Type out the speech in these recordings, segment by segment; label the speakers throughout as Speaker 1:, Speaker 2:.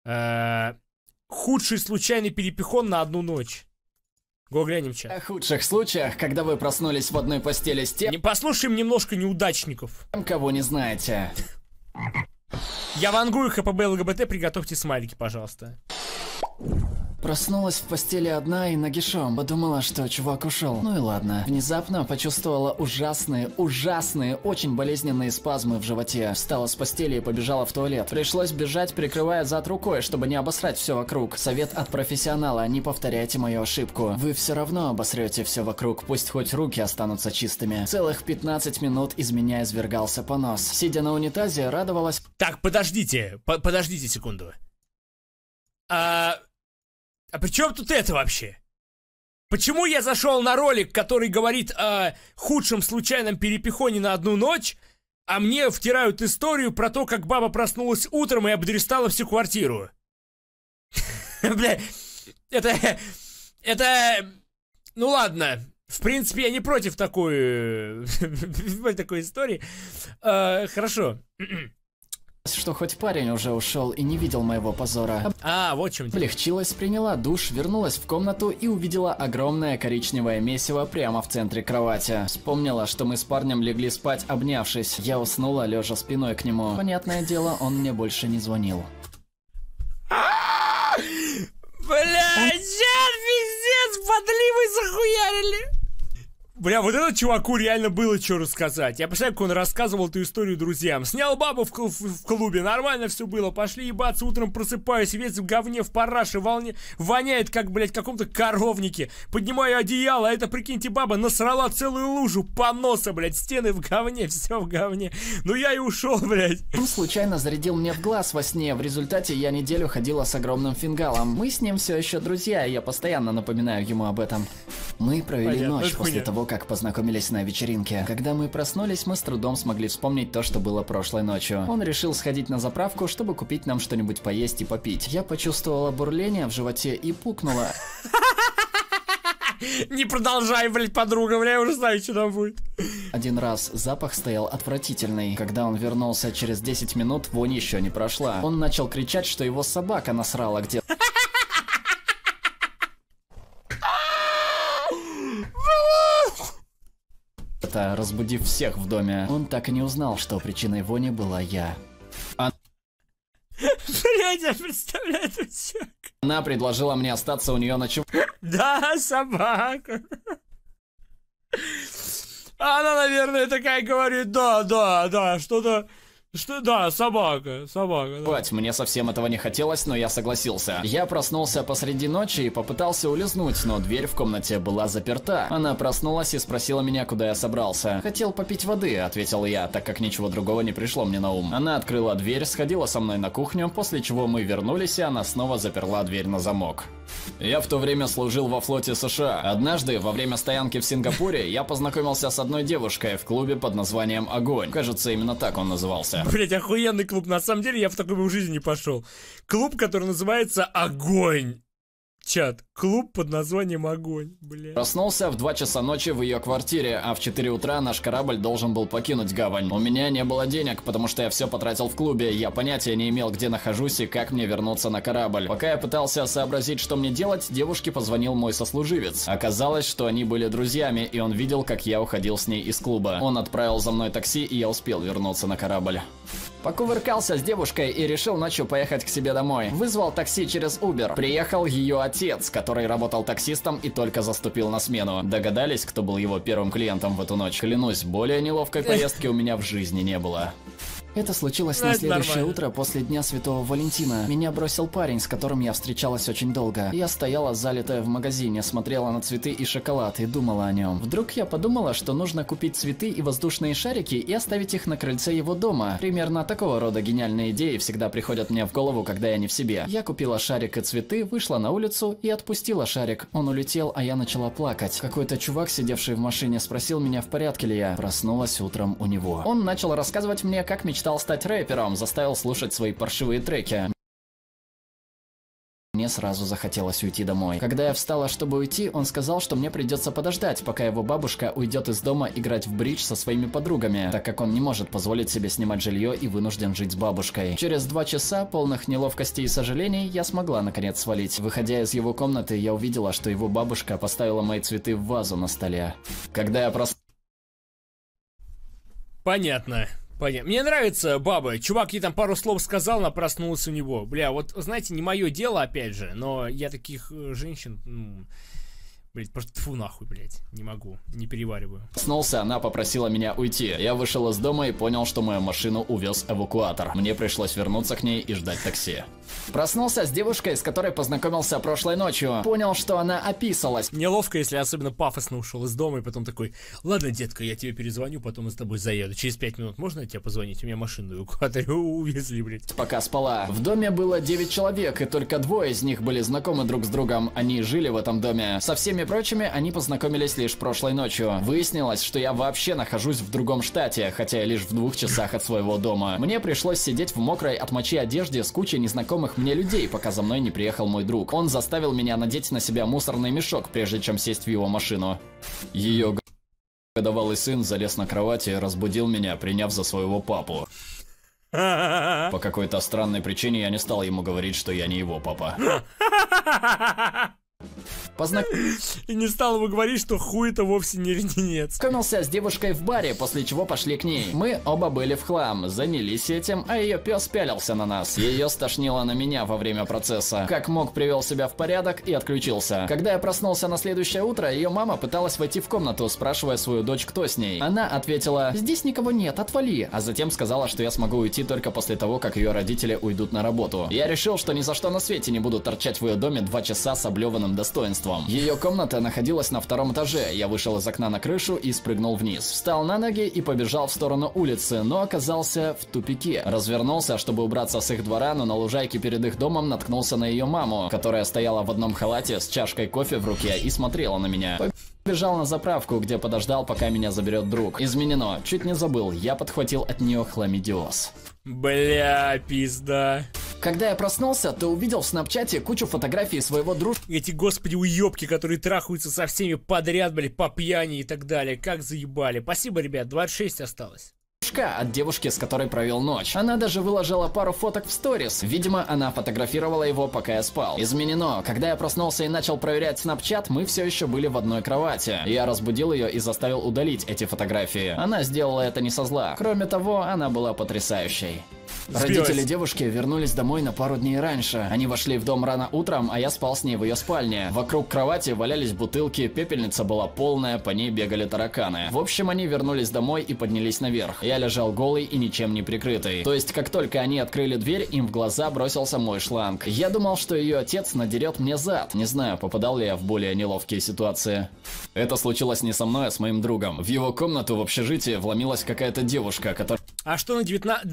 Speaker 1: Худший случайный перепихон на одну ночь. Го глянем чат.
Speaker 2: О худших случаях, когда вы проснулись в одной постели с тем,
Speaker 1: Не послушаем немножко неудачников.
Speaker 2: кого не знаете.
Speaker 1: Я вангую ХПБ ЛГБТ, приготовьте смайлики, пожалуйста.
Speaker 2: Проснулась в постели одна и нагишом. Подумала, что чувак ушел. Ну и ладно. Внезапно почувствовала ужасные, очень болезненные спазмы в животе. Встала с постели и побежала в туалет. Пришлось бежать, прикрывая зад рукой, чтобы не обосрать все вокруг. Совет от профессионала: не повторяйте мою ошибку. Вы все равно обосрете все вокруг, пусть хоть руки останутся чистыми. Целых 15 минут из меня извергался понос. Сидя на унитазе, радовалась...
Speaker 1: Так, подождите, подождите секунду. А при чем тут это вообще? Почему я зашел на ролик, который говорит о худшем случайном перепихоне на одну ночь, а мне втирают историю про то, как баба проснулась утром и обдристала всю квартиру? Бля, это... Ну ладно, в принципе, я не против такой истории. Хорошо.
Speaker 2: Что хоть парень уже ушел и не видел моего позора.
Speaker 1: Вот в чем дело.
Speaker 2: Облегчилась, приняла душ, вернулась в комнату и увидела огромное коричневое месиво прямо в центре кровати. Вспомнила, что мы с парнем легли спать, обнявшись. Я уснула, лежа спиной к нему. Понятное дело, он мне больше не звонил.
Speaker 1: Бля, чат, пиздец, подливы захуярили. Бля, вот этот чуваку реально было что рассказать. Я представляю, как он рассказывал эту историю друзьям. Снял бабу в клубе, нормально все было. Пошли ебаться, утром просыпаюсь, весь в говне, в параше, воняет, как, блядь, в каком-то коровнике. Поднимаю одеяло, а это, прикиньте, баба насрала целую лужу поноса, блядь, стены в говне, все в говне. Ну я и ушел, блядь.
Speaker 2: Он случайно зарядил мне в глаз во сне. В результате я неделю ходила с огромным фингалом. Мы с ним все еще друзья, и я постоянно напоминаю ему об этом. Мы провели ночь после того, как познакомились на вечеринке. Когда мы проснулись, мы с трудом смогли вспомнить то, что было прошлой ночью. Он решил сходить на заправку, чтобы купить нам что-нибудь поесть и попить. Я почувствовала бурление в животе и пукнула.
Speaker 1: Не продолжай, блядь, подруга, бля, я уже знаю, что там будет.
Speaker 2: Один раз запах стоял отвратительный. Когда он вернулся через 10 минут, вонь еще не прошла. Он начал кричать, что его собака насрала где-то. Разбудив всех в доме. Он так и не узнал, что причиной вони была я.
Speaker 1: Блядь, я представляю эту человека.
Speaker 2: Она предложила мне остаться у нее ночевать.
Speaker 1: Да, собака. Она, наверное, такая говорит: да, что-то... Да, собака. Да.
Speaker 2: Мне совсем этого не хотелось, но я согласился. Я проснулся посреди ночи и попытался улизнуть, но дверь в комнате была заперта. Она проснулась и спросила меня, куда я собрался. «Хотел попить воды», — ответил я, так как ничего другого не пришло мне на ум. Она открыла дверь, сходила со мной на кухню, после чего мы вернулись, и она снова заперла дверь на замок. Я в то время служил во флоте США. Однажды, во время стоянки в Сингапуре, я познакомился с одной девушкой в клубе под названием «Огонь». Кажется, именно так он назывался.
Speaker 1: Блять, охуенный клуб. На самом деле, я в такой бы в жизни не пошел. Клуб, который называется «Огонь». Чат. Клуб под названием «Огонь». Бля.
Speaker 2: Проснулся в 2 часа ночи в ее квартире, а в 4 утра наш корабль должен был покинуть гавань. У меня не было денег, потому что я все потратил в клубе. Я понятия не имел, где нахожусь и как мне вернуться на корабль. Пока я пытался сообразить, что мне делать, девушке позвонил мой сослуживец. Оказалось, что они были друзьями, и он видел, как я уходил с ней из клуба. Он отправил за мной такси, и я успел вернуться на корабль. Покувыркался с девушкой и решил ночью поехать к себе домой. Вызвал такси через Uber. Приехал ее отец, который работал таксистом и только заступил на смену. Догадались, кто был его первым клиентом в эту ночь? Клянусь, более неловкой поездки у меня в жизни не было. Это случилось на следующее утро после Дня Святого Валентина. Меня бросил парень, с которым я встречалась очень долго. Я стояла залитая в магазине, смотрела на цветы и шоколад и думала о нем. Вдруг я подумала, что нужно купить цветы и воздушные шарики и оставить их на крыльце его дома. Примерно такого рода гениальные идеи всегда приходят мне в голову, когда я не в себе. Я купила шарик и цветы, вышла на улицу и отпустила шарик. Он улетел, а я начала плакать. Какой-то чувак, сидевший в машине, спросил меня, в порядке ли я. Проснулась утром у него. Он начал рассказывать мне, как мечтал стать рэпером, заставил слушать свои паршивые треки. Мне сразу захотелось уйти домой. Когда я встала, чтобы уйти, он сказал, что мне придется подождать, пока его бабушка уйдет из дома играть в бридж со своими подругами, так как он не может позволить себе снимать жилье и вынужден жить с бабушкой. Через 2 часа, полных неловкости и сожалений, я смогла наконец свалить. Выходя из его комнаты, я увидела, что его бабушка поставила мои цветы в вазу на столе. Когда я
Speaker 1: Понятно. Мне нравится баба. Чувак ей там пару слов сказал, она проснулась у него. Бля, вот, знаете, не мое дело, опять же, но я таких женщин, блять, просто тьфу нахуй, блять, не могу, не перевариваю.
Speaker 2: Проснулся, она попросила меня уйти. Я вышел из дома и понял, что мою машину увез эвакуатор. Мне пришлось вернуться к ней и ждать такси. Проснулся с девушкой, с которой познакомился прошлой ночью. Понял, что она описалась.
Speaker 1: Неловко, если особенно пафосно ушел из дома и потом такой: ладно, детка, я тебе перезвоню, потом мы с тобой заеду. Через 5 минут можно тебе позвонить? У меня машину в эвакуаторе увезли, блять.
Speaker 2: Пока спала. В доме было 9 человек, и только 2 из них были знакомы друг с другом. Они жили в этом доме. Со всеми прочими они познакомились лишь прошлой ночью. Выяснилось, что я вообще нахожусь в другом штате, хотя я лишь в 2 часах от своего дома. Мне пришлось сидеть в мокрой от мочи одежде с кучей незнакомых мне людей, пока за мной не приехал мой друг. Он заставил меня надеть на себя мусорный мешок, прежде чем сесть в его машину. Ее годовалый сын залез на кровать и разбудил меня, приняв за своего папу. По какой-то странной причине я не стал ему говорить, что я не его папа.
Speaker 1: И не стал ему говорить, что хуй это вовсе не леденец.
Speaker 2: Познакомился с девушкой в баре, после чего пошли к ней. Мы оба были в хлам, занялись этим, а ее пес пялился на нас. Ее стошнило на меня во время процесса. Как мог, привел себя в порядок и отключился. Когда я проснулся на следующее утро, ее мама пыталась войти в комнату, спрашивая свою дочь, кто с ней. Она ответила: здесь никого нет, отвали. А затем сказала, что я смогу уйти только после того, как ее родители уйдут на работу. Я решил, что ни за что на свете не буду торчать в ее доме 2 часа с облеванным достоинством. Ее комната находилась на 2-м этаже. Я вышел из окна на крышу и спрыгнул вниз. Встал на ноги и побежал в сторону улицы, но оказался в тупике. Развернулся, чтобы убраться с их двора, но на лужайке перед их домом наткнулся на ее маму, которая стояла в одном халате с чашкой кофе в руке и смотрела на меня. Побежал на заправку, где подождал, пока меня заберет друг. Изменено. Чуть не забыл. Я подхватил от нее хламидиоз.
Speaker 1: Бля, пизда.
Speaker 2: Когда я проснулся, то увидел в снапчате кучу фотографий своего дружка.
Speaker 1: Эти, господи, уёбки, которые трахаются со всеми подряд, блядь, по пьяни и так далее. Как заебали. Спасибо, ребят, 26 осталось.
Speaker 2: От девушки, с которой провел ночь. Она даже выложила пару фоток в сторис. Видимо, она фотографировала его, пока я спал. Изменено. Когда я проснулся и начал проверять снапчат, мы все еще были в одной кровати. Я разбудил ее и заставил удалить эти фотографии. Она сделала это не со зла. Кроме того, она была потрясающей. Родители девушки вернулись домой на пару дней раньше. Они вошли в дом рано утром, а я спал с ней в ее спальне. Вокруг кровати валялись бутылки, пепельница была полная, по ней бегали тараканы. В общем, они вернулись домой и поднялись наверх. Я лежал голый и ничем не прикрытый. То есть, как только они открыли дверь, им в глаза бросился мой шланг. Я думал, что ее отец надерет мне зад. Не знаю, попадал ли я в более неловкие ситуации. Это случилось не со мной, а с моим другом. В его комнату в общежитии вломилась какая-то девушка, которая...
Speaker 1: А что на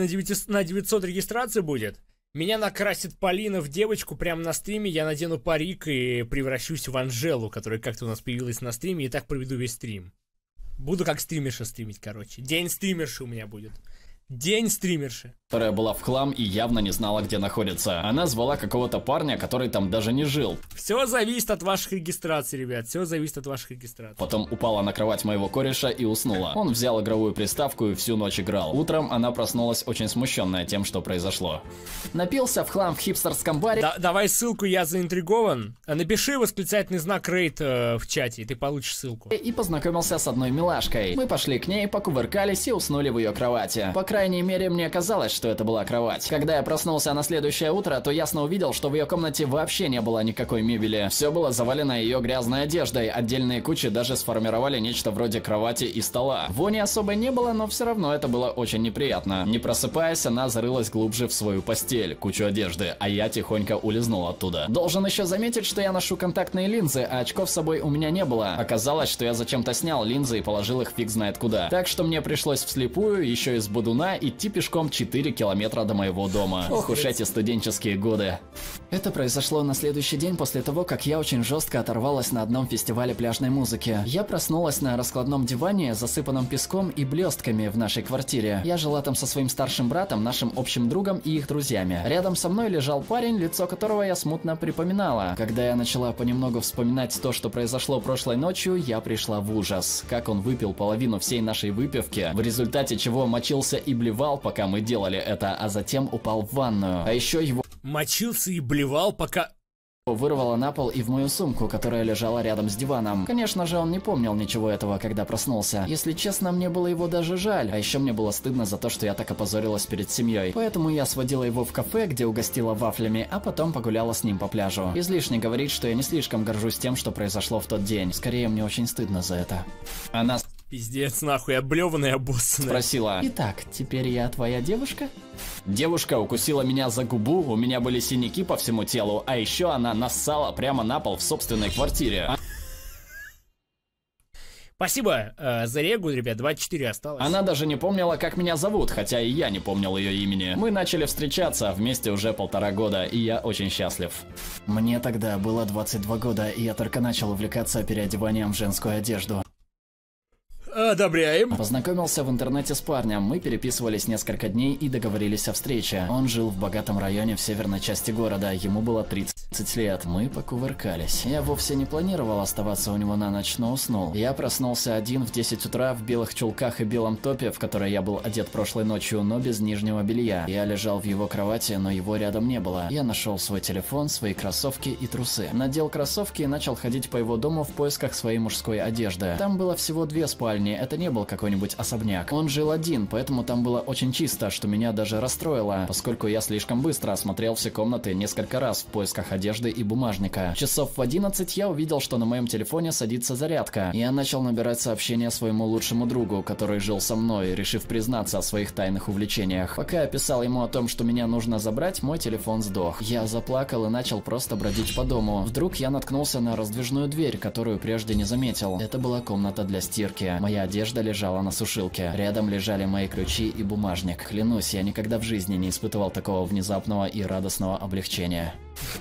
Speaker 1: 900 регистрации будет? Меня накрасит Полина в девочку прямо на стриме, я надену парик и превращусь в Анжелу, которая как-то у нас появилась на стриме, и так проведу весь стрим. Буду как стримерша стримить, короче. День стримерши у меня будет. День стримерши.
Speaker 2: Которая была в хлам и явно не знала, где находится. Она звала какого-то парня, который там даже не жил.
Speaker 1: Все зависит от ваших регистраций, ребят. Все зависит от ваших регистраций.
Speaker 2: Потом упала на кровать моего кореша и уснула. Он взял игровую приставку и всю ночь играл. Утром она проснулась очень смущенная тем, что произошло. Напился в хлам в хипстерском баре.
Speaker 1: Давай ссылку, я заинтригован. Напиши восклицательный знак рейд в чате, и ты получишь ссылку.
Speaker 2: И познакомился с одной милашкой. Мы пошли к ней, покувыркались и уснули в ее кровати. По крайней мере, мне казалось, что это была кровать. Когда я проснулся на следующее утро, то ясно увидел, что в ее комнате вообще не было никакой мебели. Все было завалено ее грязной одеждой. Отдельные кучи даже сформировали нечто вроде кровати и стола. Вони особой не было, но все равно это было очень неприятно. Не просыпаясь, она зарылась глубже в свою постель, кучу одежды, а я тихонько улизнул оттуда. Должен еще заметить, что я ношу контактные линзы, а очков с собой у меня не было. Оказалось, что я зачем-то снял линзы и положил их фиг знает куда. Так что мне пришлось вслепую, еще и с бодуна, она идти пешком 4 километра до моего дома. Ох уж эти студенческие годы. Это произошло на следующий день после того, как я очень жестко оторвалась на одном фестивале пляжной музыки. Я проснулась на раскладном диване, засыпанном песком и блестками в нашей квартире. Я жила там со своим старшим братом, нашим общим другом и их друзьями. Рядом со мной лежал парень, лицо которого я смутно припоминала. Когда я начала понемногу вспоминать то, что произошло прошлой ночью, я пришла в ужас. Как он выпил половину всей нашей выпивки, в результате чего мочился и блевал, пока мы делали это, а затем упал в ванную. А еще его
Speaker 1: Мочился и блевал, пока...
Speaker 2: вырвало на пол и в мою сумку, которая лежала рядом с диваном. Конечно же, он не помнил ничего этого, когда проснулся. Если честно, мне было его даже жаль. А еще мне было стыдно за то, что я так опозорилась перед семьей. Поэтому я сводила его в кафе, где угостила вафлями, а потом погуляла с ним по пляжу. Излишне говорить, что я не слишком горжусь тем, что произошло в тот день. Скорее, мне очень стыдно за это. Она
Speaker 1: Пиздец, нахуй, облеванная, обоссанная.
Speaker 2: спросила: «Итак, теперь я твоя девушка?» Девушка укусила меня за губу, у меня были синяки по всему телу, а еще она нассала прямо на пол в собственной квартире.
Speaker 1: Спасибо за регу, ребят, 24 осталось.
Speaker 2: Она даже не помнила, как меня зовут, хотя и я не помнил ее имени. Мы начали встречаться вместе уже 1,5 года, и я очень счастлив. Мне тогда было 22 года, и я только начал увлекаться переодеванием в женскую одежду.
Speaker 1: Одобряем.
Speaker 2: Познакомился в интернете с парнем, мы переписывались несколько дней и договорились о встрече. Он жил в богатом районе в северной части города, ему было 30 лет. Мы покувыркались. Я вовсе не планировал оставаться у него на ночь, но уснул. Я проснулся один в 10 утра в белых чулках и белом топе, в который я был одет прошлой ночью, но без нижнего белья. Я лежал в его кровати, но его рядом не было. Я нашел свой телефон, свои кроссовки и трусы. Надел кроссовки и начал ходить по его дому в поисках своей мужской одежды. Там было всего 2 спальни. Это не был какой-нибудь особняк. Он жил один, поэтому там было очень чисто, что меня даже расстроило, поскольку я слишком быстро осмотрел все комнаты несколько раз в поисках одежды и бумажника. Часов в 11 я увидел, что на моем телефоне садится зарядка. Я начал набирать сообщение своему лучшему другу, который жил со мной, решив признаться о своих тайных увлечениях. Пока я писал ему о том, что меня нужно забрать, мой телефон сдох. Я заплакал и начал просто бродить по дому. Вдруг я наткнулся на раздвижную дверь, которую прежде не заметил. Это была комната для стирки. Моя одежда лежала на сушилке. Рядом лежали мои ключи и бумажник. Клянусь, я никогда в жизни не испытывал такого внезапного и радостного облегчения.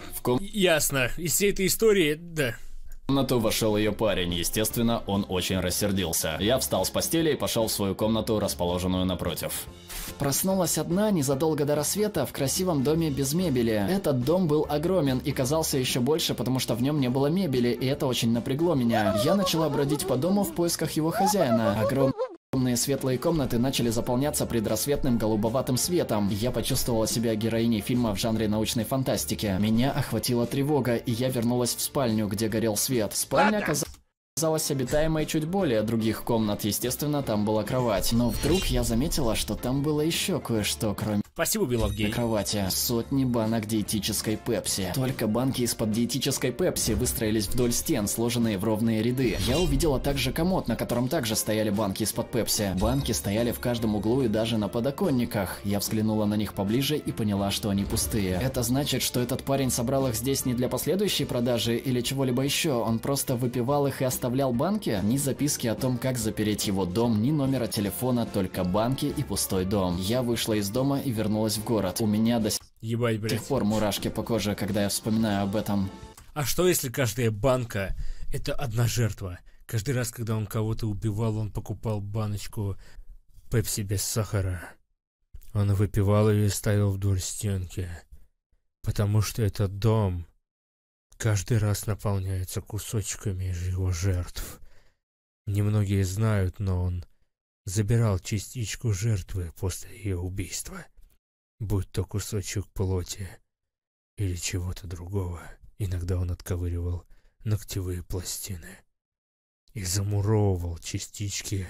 Speaker 1: Ясно. Из всей этой истории, да.
Speaker 2: В комнату вошел ее парень. Естественно, он очень рассердился. Я встал с постели и пошел в свою комнату, расположенную напротив. Проснулась одна незадолго до рассвета в красивом доме без мебели. Этот дом был огромен и казался еще больше, потому что в нем не было мебели, и это очень напрягло меня. Я начала бродить по дому в поисках его хозяина. Огромные светлые комнаты начали заполняться предрассветным голубоватым светом. Я почувствовала себя героиней фильма в жанре научной фантастики. Меня охватила тревога, и я вернулась в спальню, где горел свет. Спальня оказалась обитаемой чуть более других комнат. Естественно, там была кровать. Но вдруг я заметила, что там было еще кое-что, кроме
Speaker 1: Спасибо, Беловгей.
Speaker 2: кровати. Сотни банок диетической пепси. Только банки из-под диетической пепси выстроились вдоль стен, сложенные в ровные ряды. Я увидела также комод, на котором также стояли банки из-под пепси. Банки стояли в каждом углу и даже на подоконниках. Я взглянула на них поближе и поняла, что они пустые. Это значит, что этот парень собрал их здесь не для последующей продажи или чего-либо еще. Он просто выпивал их и оставлял банки? Ни записки о том, как запереть его дом, ни номера телефона, только банки и пустой дом. Я вышла из дома и вернулась в город. У меня до
Speaker 1: Ебать,
Speaker 2: сих
Speaker 1: блядь.
Speaker 2: пор мурашки по коже, когда я вспоминаю об этом.
Speaker 1: А что если каждая банка — это одна жертва? Каждый раз, когда он кого-то убивал, он покупал баночку пепси без сахара. Он выпивал ее и ставил вдоль стенки. Потому что этот дом каждый раз наполняется кусочками из его жертв. Немногие знают, но он забирал частичку жертвы после ее убийства. Будь то кусочек плоти или чего-то другого. Иногда он отковыривал ногтевые пластины и замуровывал частички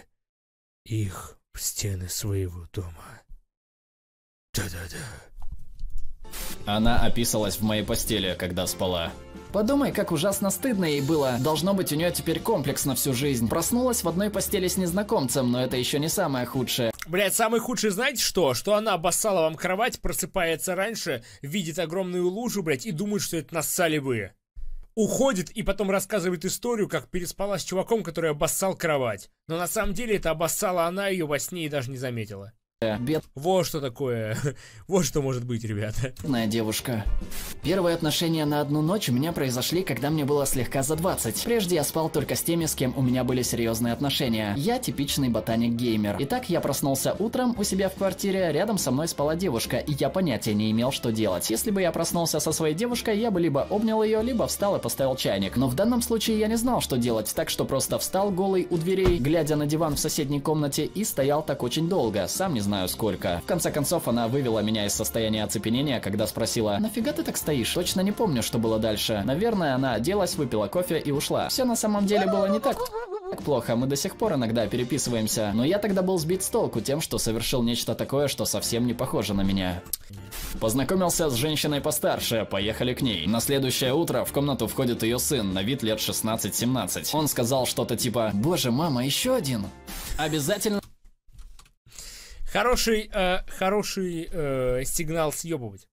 Speaker 1: их в стены своего дома. Да-да-да.
Speaker 2: Она описалась в моей постели, когда спала. Подумай, как ужасно стыдно ей было. Должно быть, у нее теперь комплекс на всю жизнь. Проснулась в одной постели с незнакомцем, но это еще не самое худшее.
Speaker 1: Блять, самый худший, знаете что? Что она обоссала вам кровать, просыпается раньше, видит огромную лужу, блять, и думает, что это нассали вы. Уходит и потом рассказывает историю, как переспала с чуваком, который обоссал кровать. Но на самом деле это обоссала она ее во сне и даже не заметила. Вот что такое. Вот что может быть, ребята.
Speaker 2: Бедная девушка. Первые отношения на одну ночь у меня произошли, когда мне было слегка за 20. Прежде я спал только с теми, с кем у меня были серьезные отношения. Я типичный ботаник-геймер. Итак, я проснулся утром у себя в квартире, рядом со мной спала девушка, и я понятия не имел, что делать. Если бы я проснулся со своей девушкой, я бы либо обнял ее, либо встал и поставил чайник. Но в данном случае я не знал, что делать, так что просто встал голый у дверей, глядя на диван в соседней комнате, и стоял так очень долго, сам не знаю сколько. В конце концов, она вывела меня из состояния оцепенения, когда спросила: «Нафига ты так стоишь?» Точно не помню, что было дальше. Наверное, она оделась, выпила кофе и ушла. Все на самом деле было не так плохо, мы до сих пор иногда переписываемся, но я тогда был сбит с толку тем, что совершил нечто такое, что совсем не похоже на меня. Познакомился с женщиной постарше, поехали к ней. На следующее утро в комнату входит ее сын, на вид лет 16-17. Он сказал что-то типа: «Боже, мама, еще один? Обязательно...»
Speaker 1: Хороший сигнал съебывать.